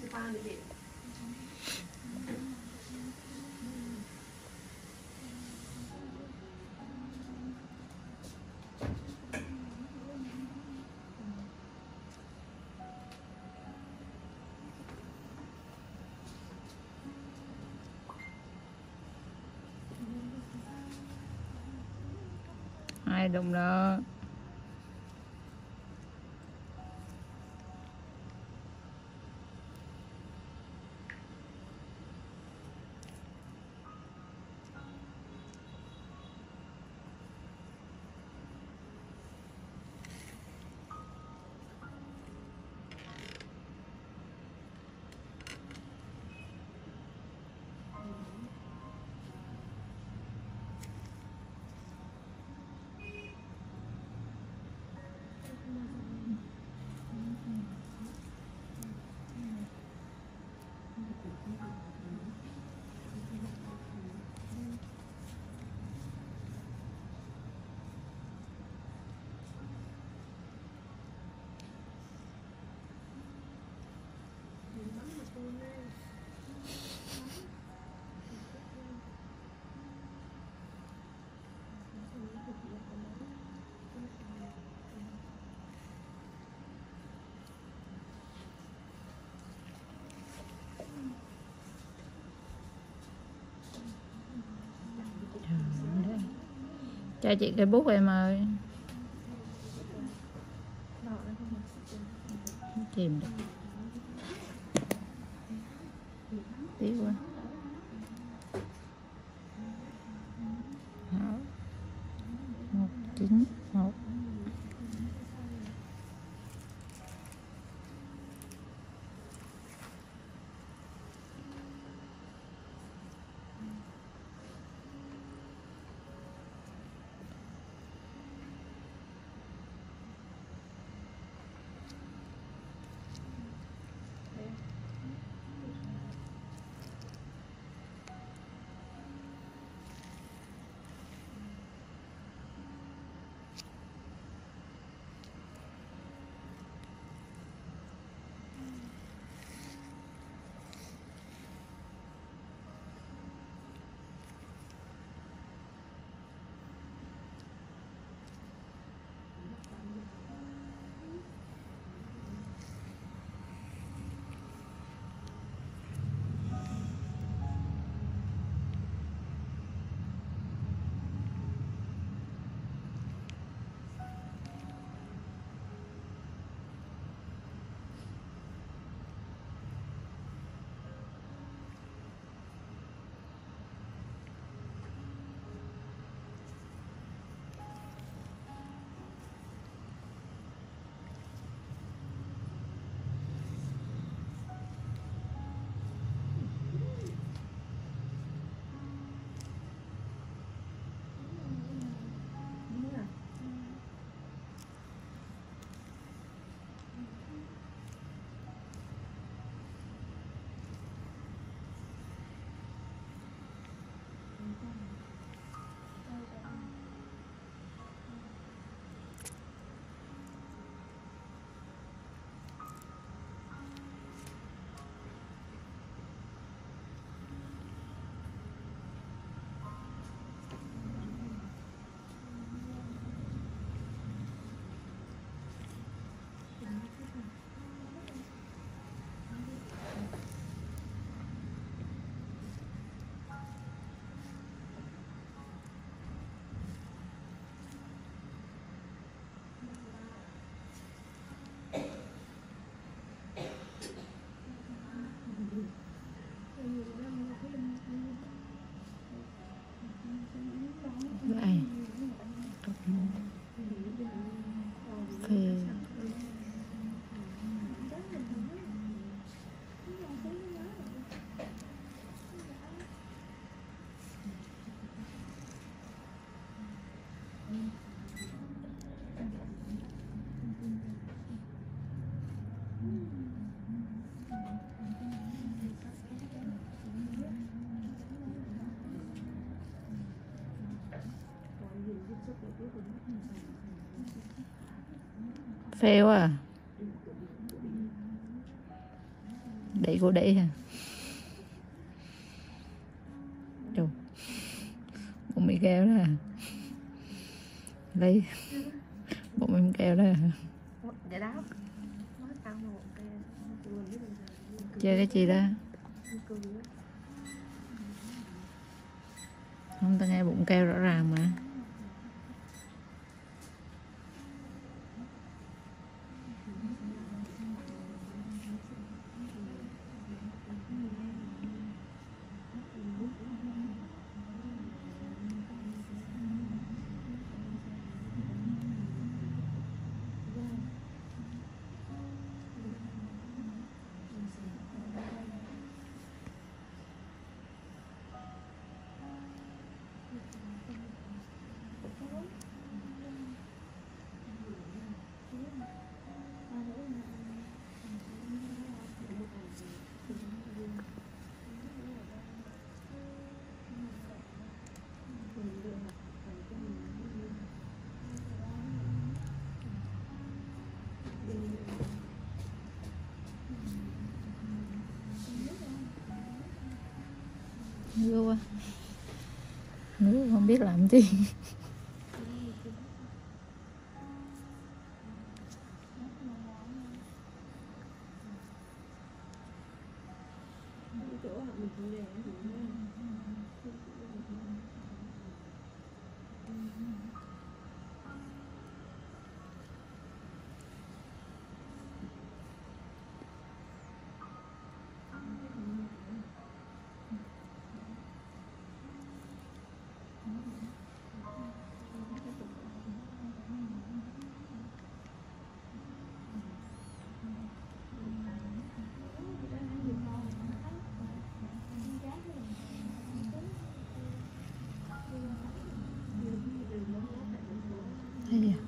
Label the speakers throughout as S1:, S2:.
S1: Ai đụng đó. Cho chị cây bút em ơi. Chìm được. Tiếc quá. 191. Vậy. Phê. Phê quá à. Đẩy cô đẩy hả? Trời, bụng bị keo đó à? Lấy bụng em keo đó à?
S2: Dạ đó.
S1: Chơi cái gì đó? Không, ta nghe bụng keo rõ ràng mà. Ngứa quá, ngứa không biết làm gì. Thấy à?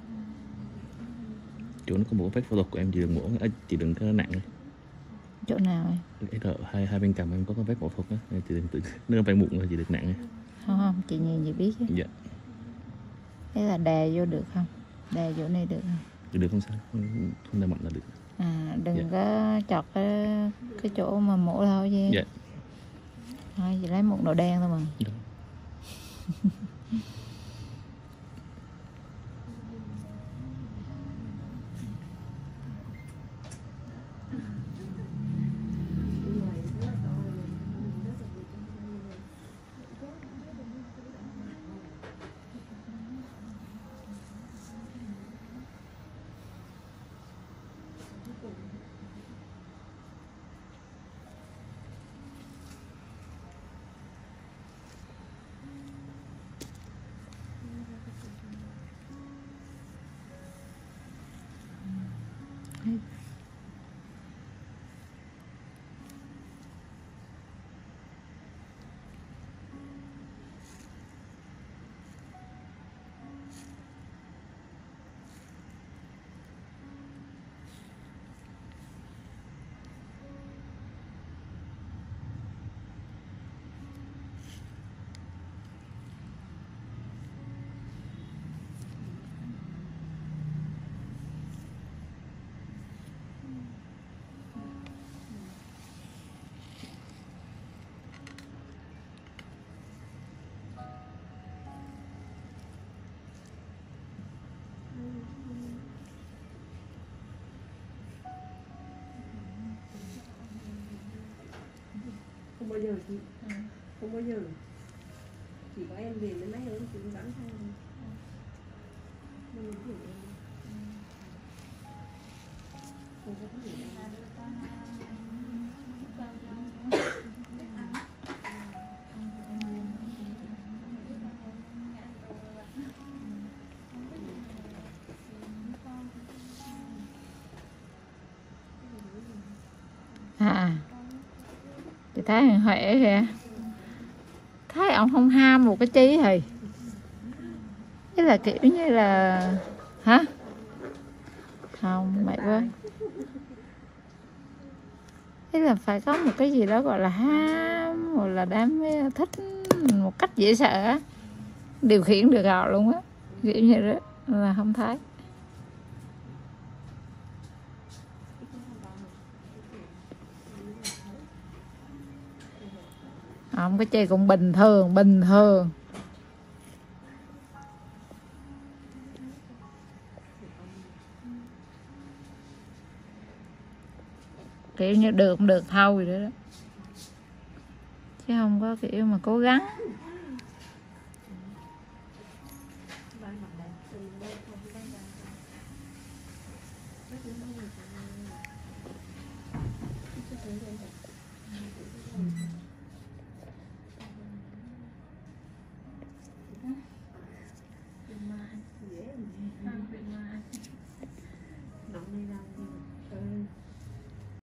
S3: Chỗ nó có một vết phẫu thuật của em, chị đừng mổ, chị đừng có nặng.
S1: Chỗ nào ấy?
S3: Cái thợ hai bên cằm em có cái vết phẫu thuật á, chị đừng tự nó phải mụn rồi chị đừng nặng.
S1: Không không, chị nhìn chị biết chứ.
S3: Dạ.
S1: Thế là đè vô được không? Đè chỗ này được không?
S3: Được không sao, không đau mạnh là được.
S1: À, đừng
S3: Dạ.
S1: có chọt cái chỗ mà mổ thôi chứ.
S3: Dạ.
S1: Thôi chị lấy một đồ đen thôi mà.
S3: Dạ.
S2: Không bao giờ chị, không bao giờ, chỉ có em về với mấy ông chị bán thôi. Nên mình hiểu em. Không có gì đâu.
S1: À, chị thấy thằng Huệ kìa, thấy ông không ham một cái chí thì cái là kiểu như là hả? Không, mệt quá. Thế là phải có một cái gì đó gọi là ham hoặc là đam mê, thích một cách dễ sợ á, điều khiển được họ luôn á, kiểu như đó là không thấy. Không, cái chị cũng bình thường, bình thường. Kiểu như được không được thôi đó, chứ không có kiểu mà cố gắng.
S2: Ừ.